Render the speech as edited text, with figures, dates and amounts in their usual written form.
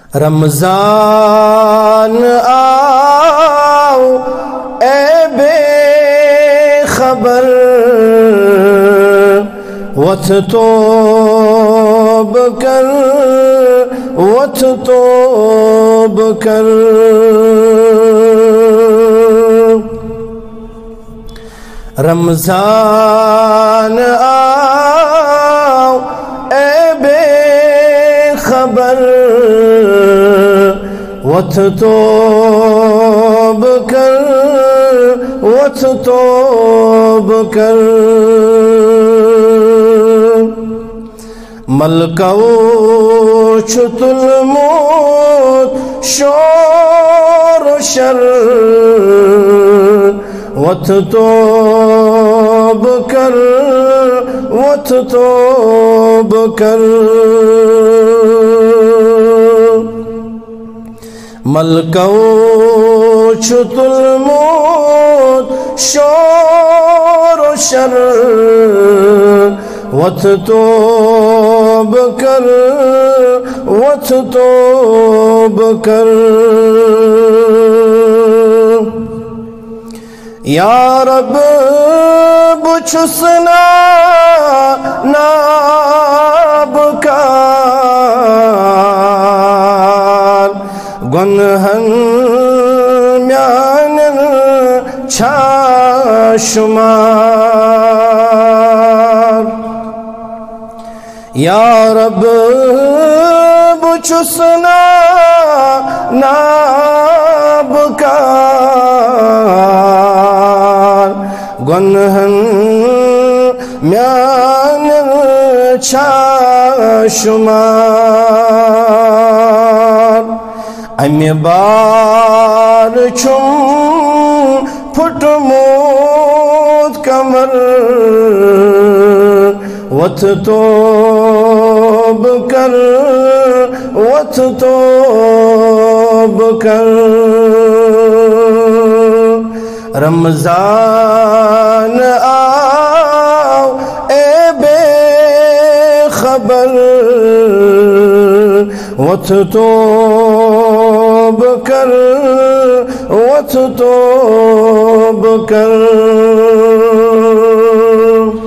رمضان آؤ اے بے خبر وت توب کر وت توب کر رمضان آؤ اے بے خبر وت توب کر وت توب کر ملکو چھت الموت شور و شر وت توب کر وت توب کر ملکو چھت الموت شور و شر وت توب کر وت توب کر یا رب بچھسنا ناب کار گنہن میانن چھا شمار یا رب بچھسنا ناب کار گنہن میانن چھا شمار امی بار چھم پھٹموت کمر وت توب کر وت توب کر رمضان آؤ اے بے خبر وت توب کر وت توب کر